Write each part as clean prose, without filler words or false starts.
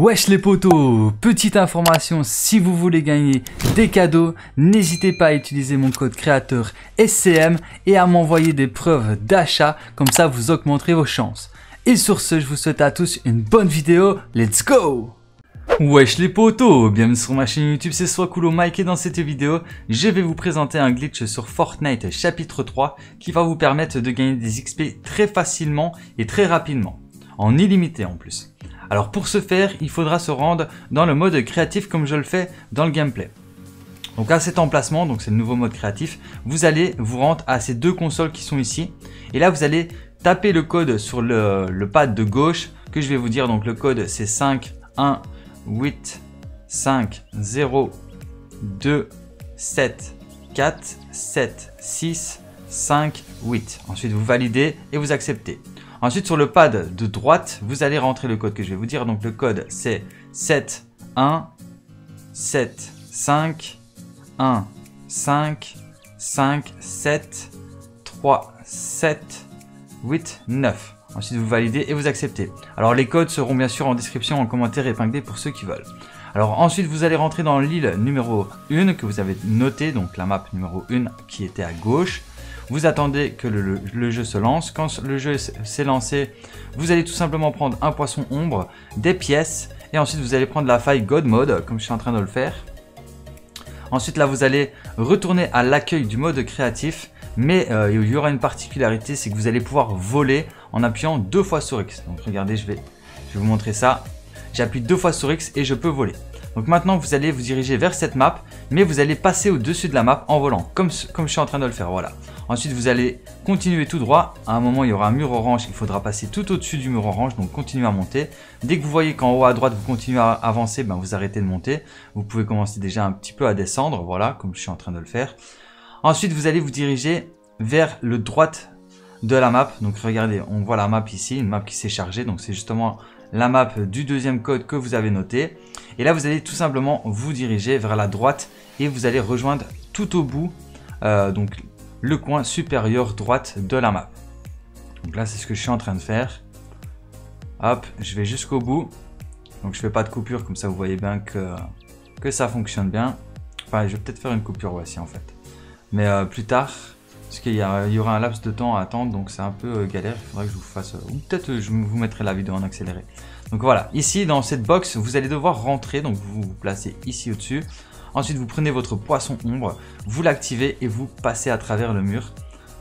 Wesh les potos, petite information, si vous voulez gagner des cadeaux, n'hésitez pas à utiliser mon code créateur SCM et à m'envoyer des preuves d'achat, comme ça vous augmenterez vos chances. Et sur ce, je vous souhaite à tous une bonne vidéo, let's go! Wesh les potos, bienvenue sur ma chaîne YouTube, c'est Swakulo Mike et dans cette vidéo, je vais vous présenter un glitch sur Fortnite chapitre 3 qui va vous permettre de gagner des XP très facilement et très rapidement, en illimité en plus. Alors pour ce faire, il faudra se rendre dans le mode créatif comme je le fais dans le gameplay. Donc à cet emplacement, donc c'est le nouveau mode créatif, vous allez vous rendre à ces deux consoles qui sont ici. Et là vous allez taper le code sur le pad de gauche que je vais vous dire. Donc le code c'est 5 1 8 5 0 2 7 4 7 6 5 8. Ensuite vous validez et vous acceptez. Ensuite, sur le pad de droite, vous allez rentrer le code que je vais vous dire. Donc, le code, c'est 7 1 7 5 1 5 5 7 3 7 8 9. Ensuite, vous validez et vous acceptez. Alors, les codes seront bien sûr en description, en commentaire épinglé pour ceux qui veulent. Alors, ensuite, vous allez rentrer dans l'île numéro 1 que vous avez notée, donc la map numéro 1 qui était à gauche. Vous attendez que le jeu se lance. Quand le jeu s'est lancé, vous allez tout simplement prendre un poisson ombre, des pièces, et ensuite vous allez prendre la faille God Mode, comme je suis en train de le faire. Ensuite là, vous allez retourner à l'accueil du mode créatif, mais il y aura une particularité, c'est que vous allez pouvoir voler en appuyant 2 fois sur X. Donc regardez, je vais vous montrer ça. J'appuie 2 fois sur X et je peux voler. Donc maintenant, vous allez vous diriger vers cette map, mais vous allez passer au-dessus de la map en volant, comme je suis en train de le faire, voilà. Ensuite, vous allez continuer tout droit. À un moment, il y aura un mur orange, il faudra passer tout au-dessus du mur orange, donc continuez à monter. Dès que vous voyez qu'en haut à droite, vous continuez à avancer, ben, vous arrêtez de monter. Vous pouvez commencer déjà un petit peu à descendre, voilà, comme je suis en train de le faire. Ensuite, vous allez vous diriger vers le droite de la map. Donc regardez, on voit la map ici, une map qui s'est chargée, donc c'est justement la map du deuxième code que vous avez noté. Et là, vous allez tout simplement vous diriger vers la droite et vous allez rejoindre tout au bout donc le coin supérieur droite de la map. Donc là, c'est ce que je suis en train de faire. Hop, je vais jusqu'au bout. Donc je fais pas de coupure, comme ça vous voyez bien que ça fonctionne bien. Enfin, je vais peut-être faire une coupure aussi en fait. Mais plus tard, parce qu'il y aura un laps de temps à attendre, donc c'est un peu galère. Il faudra que je vous fasse, ou peut-être je vous mettrai la vidéo en accéléré. Donc voilà, ici dans cette box, vous allez devoir rentrer, donc vous vous placez ici au-dessus. Ensuite, vous prenez votre poisson ombre, vous l'activez et vous passez à travers le mur,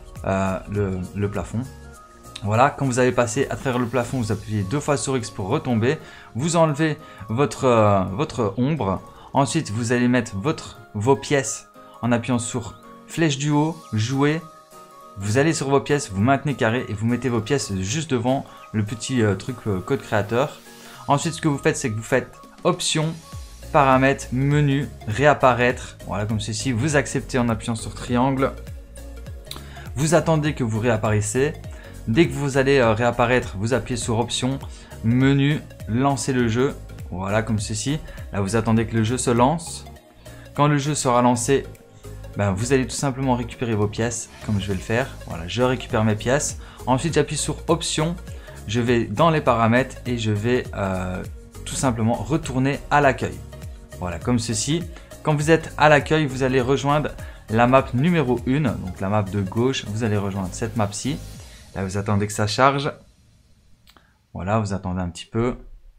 le plafond. Voilà, quand vous avez passé à travers le plafond, vous appuyez 2 fois sur X pour retomber. Vous enlevez votre ombre. Ensuite, vous allez mettre vos pièces en appuyant sur flèche du haut, jouer. Vous allez sur vos pièces, vous maintenez carré et vous mettez vos pièces juste devant le petit truc code créateur. Ensuite, ce que vous faites, c'est que vous faites option, paramètres, menu, réapparaître. Voilà, comme ceci. Vous acceptez en appuyant sur triangle. Vous attendez que vous réapparaissiez. Dès que vous allez réapparaître, vous appuyez sur option, menu, lancer le jeu. Voilà, comme ceci. Là, vous attendez que le jeu se lance. Quand le jeu sera lancé, ben, vous allez tout simplement récupérer vos pièces, comme je vais le faire. Voilà, je récupère mes pièces. Ensuite, j'appuie sur option. Je vais dans les paramètres et je vais tout simplement retourner à l'accueil. Voilà, comme ceci. Quand vous êtes à l'accueil, vous allez rejoindre la map numéro 1, donc la map de gauche. Vous allez rejoindre cette map-ci. Là, vous attendez que ça charge. Voilà, vous attendez un petit peu.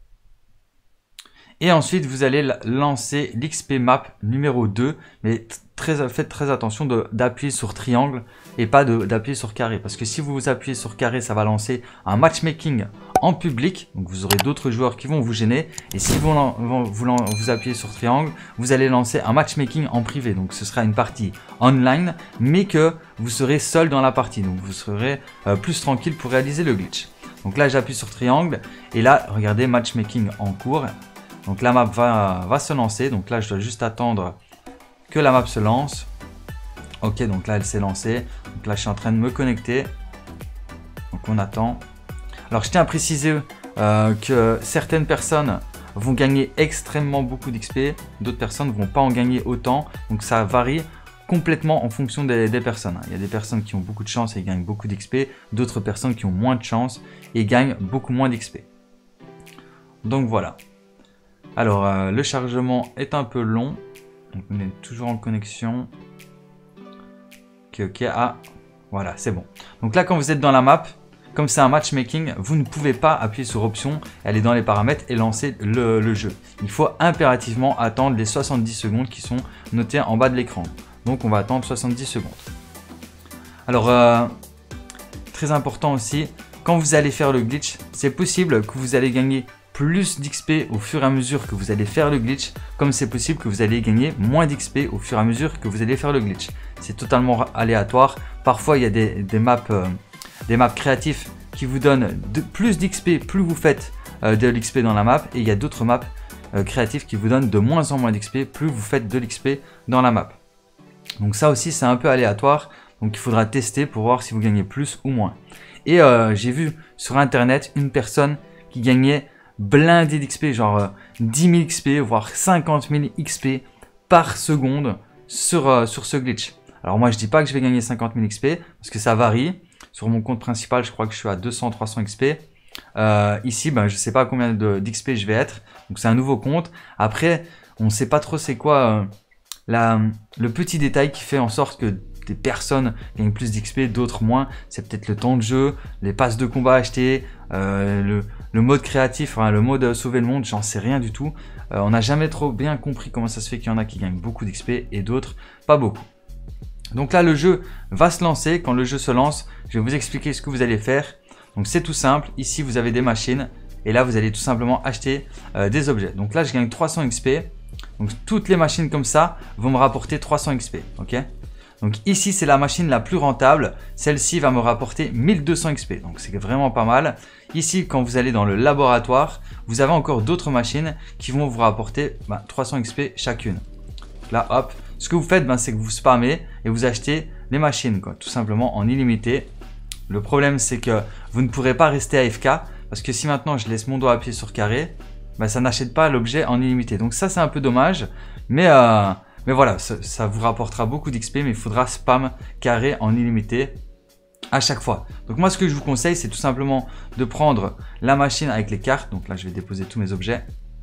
Et ensuite, vous allez lancer l'XP map numéro 2. Mais faites très attention d'appuyer sur triangle et pas d'appuyer sur carré. Parce que si vous appuyez sur carré, ça va lancer un matchmaking en public. Donc, vous aurez d'autres joueurs qui vont vous gêner. Et si vous appuyez sur triangle, vous allez lancer un matchmaking en privé. Donc, ce sera une partie online, mais que vous serez seul dans la partie. Donc, vous serez plus tranquille pour réaliser le glitch. Donc là, j'appuie sur triangle. Et là, regardez, matchmaking en cours. Donc la map va se lancer. Donc là, je dois juste attendre que la map se lance. Ok, donc là, elle s'est lancée. Donc là, je suis en train de me connecter. Donc on attend. Alors, je tiens à préciser que certaines personnes vont gagner extrêmement beaucoup d'XP. D'autres personnes ne vont pas en gagner autant. Donc ça varie complètement en fonction des personnes. Il y a des personnes qui ont beaucoup de chance et gagnent beaucoup d'XP. D'autres personnes qui ont moins de chance et gagnent beaucoup moins d'XP. Donc voilà. Alors, le chargement est un peu long. Donc, on est toujours en connexion. Ok, ah, voilà, c'est bon. Donc là, quand vous êtes dans la map, comme c'est un matchmaking, vous ne pouvez pas appuyer sur option, aller dans les paramètres et lancer le jeu. Il faut impérativement attendre les 70 secondes qui sont notées en bas de l'écran. Donc on va attendre 70 secondes. Alors, très important aussi, quand vous allez faire le glitch, c'est possible que vous allez gagner plus d'XP au fur et à mesure que vous allez faire le glitch, comme c'est possible que vous allez gagner moins d'XP au fur et à mesure que vous allez faire le glitch. C'est totalement aléatoire. Parfois, il y a des maps créatifs qui vous donnent plus d'XP plus vous faites de l'XP dans la map, et il y a d'autres maps créatifs qui vous donnent de moins en moins d'XP plus vous faites de l'XP dans la map. Donc ça aussi, c'est un peu aléatoire. Donc il faudra tester pour voir si vous gagnez plus ou moins. Et j'ai vu sur internet une personne qui gagnait blindé d'XP, genre 10 000 XP, voire 50 000 XP par seconde sur ce glitch. Alors moi je dis pas que je vais gagner 50 000 XP parce que ça varie. Sur mon compte principal, je crois que je suis à 200-300 XP. Ici, ben, je sais pas combien d'XP je vais être. Donc c'est un nouveau compte. Après, on ne sait pas trop c'est quoi le petit détail qui fait en sorte que des personnes gagnent plus d'XP, d'autres moins. C'est peut-être le temps de jeu, les passes de combat achetées, le mode créatif, enfin, le mode sauver le monde, j'en sais rien du tout. On n'a jamais trop bien compris comment ça se fait qu'il y en a qui gagnent beaucoup d'XP et d'autres pas beaucoup. Donc là, le jeu va se lancer. Quand le jeu se lance, je vais vous expliquer ce que vous allez faire. Donc c'est tout simple. Ici, vous avez des machines et là, vous allez tout simplement acheter des objets. Donc là, je gagne 300 XP. Donc toutes les machines comme ça vont me rapporter 300 XP. Ok. Donc ici, c'est la machine la plus rentable. Celle-ci va me rapporter 1200 XP. Donc c'est vraiment pas mal. Ici, quand vous allez dans le laboratoire, vous avez encore d'autres machines qui vont vous rapporter 300 XP chacune. Là, hop. Ce que vous faites, c'est que vous spammez et vous achetez les machines, quoi, tout simplement en illimité. Le problème, c'est que vous ne pourrez pas rester AFK parce que si maintenant je laisse mon doigt appuyé sur carré, ça n'achète pas l'objet en illimité. Donc ça, c'est un peu dommage. Mais voilà, ça vous rapportera beaucoup d'XP, mais il faudra spam carré en illimité à chaque fois. Donc moi, ce que je vous conseille, c'est tout simplement de prendre la machine avec les cartes. Donc là, je vais déposer tous mes objets.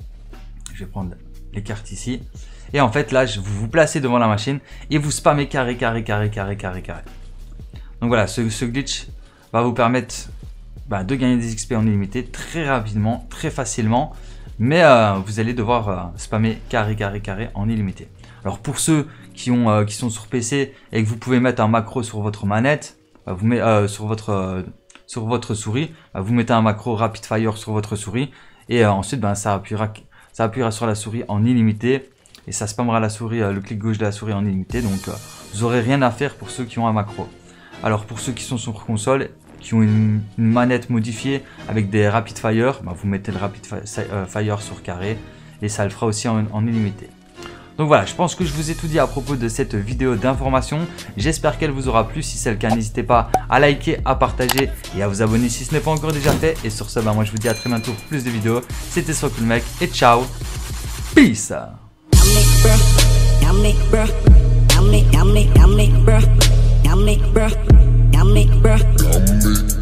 Je vais prendre les cartes ici. Et en fait, là, vous vous placez devant la machine et vous spammez carré, carré, carré, carré, carré, carré. Donc voilà, ce glitch va vous permettre de gagner des XP en illimité très rapidement, très facilement. Mais vous allez devoir spammer carré, carré, carré en illimité. Alors pour ceux qui sont sur PC et que vous pouvez mettre un macro sur votre manette, sur votre souris, vous mettez un macro Rapid Fire sur votre souris et ensuite ça appuiera sur la souris en illimité. Et ça spammera la souris, le clic gauche de la souris en illimité. Donc vous n'aurez rien à faire pour ceux qui ont un macro. Alors pour ceux qui sont sur console, qui ont une manette modifiée avec des Rapid Fire, vous mettez le Rapid Fire sur carré et ça le fera aussi en illimité. Donc voilà, je pense que je vous ai tout dit à propos de cette vidéo d'information. J'espère qu'elle vous aura plu. Si c'est le cas, n'hésitez pas à liker, à partager et à vous abonner si ce n'est pas encore déjà fait. Et sur ce, moi je vous dis à très bientôt pour plus de vidéos. C'était SoCoolMec et ciao. Peace. I'm